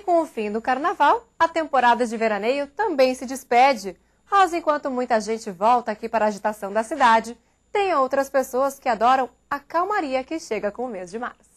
com o fim do carnaval, a temporada de veraneio também se despede. Mas enquanto muita gente volta aqui para a agitação da cidade, tem outras pessoas que adoram a calmaria que chega com o mês de março.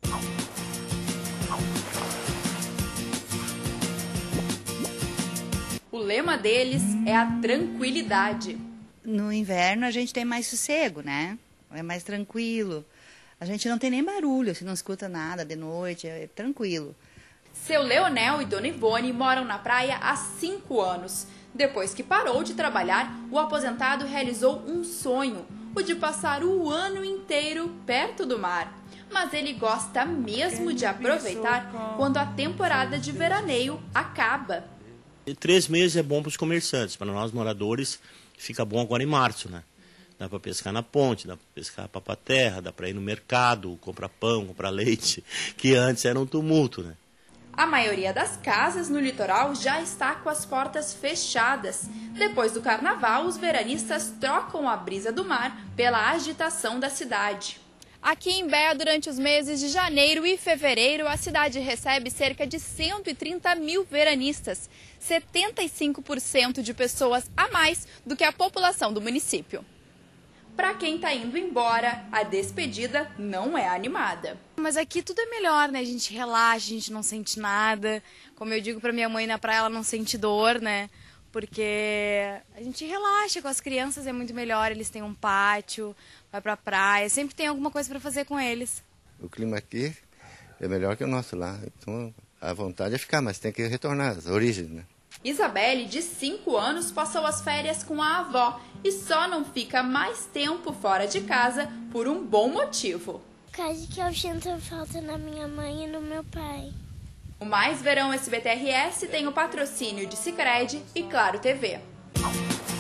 O lema deles é a tranquilidade. No inverno a gente tem mais sossego, né? É mais tranquilo. A gente não tem nem barulho, se não escuta nada de noite, é tranquilo. Seu Leonel e Dona Ivone moram na praia há 5 anos. Depois que parou de trabalhar, o aposentado realizou um sonho, o de passar o ano inteiro perto do mar. Mas ele gosta mesmo de aproveitar quando a temporada de veraneio acaba. 3 meses é bom para os comerciantes, para nós moradores fica bom agora em março, né? Dá para pescar na ponte, dá para pescar papaterra, dá para ir no mercado, comprar pão, comprar leite, que antes era um tumulto, né? A maioria das casas no litoral já está com as portas fechadas. Depois do carnaval, os veranistas trocam a brisa do mar pela agitação da cidade. Aqui em Bé, durante os meses de janeiro e fevereiro, a cidade recebe cerca de 130 mil veranistas, 75% de pessoas a mais do que a população do município. Para quem está indo embora, a despedida não é animada. Mas aqui tudo é melhor, né? A gente relaxa, a gente não sente nada. Como eu digo para minha mãe na praia, ela não sente dor, né? Porque a gente relaxa com as crianças, é muito melhor, eles têm um pátio, vai pra praia, sempre tem alguma coisa para fazer com eles. O clima aqui é melhor que o nosso lá, então a vontade é ficar, mas tem que retornar às origens, né? Isabelle, de 5 anos, passou as férias com a avó e só não fica mais tempo fora de casa por um bom motivo. Por causa que eu sinto falta na minha mãe e no meu pai. O Mais Verão SBT-RS tem o patrocínio de Sicredi e Claro TV.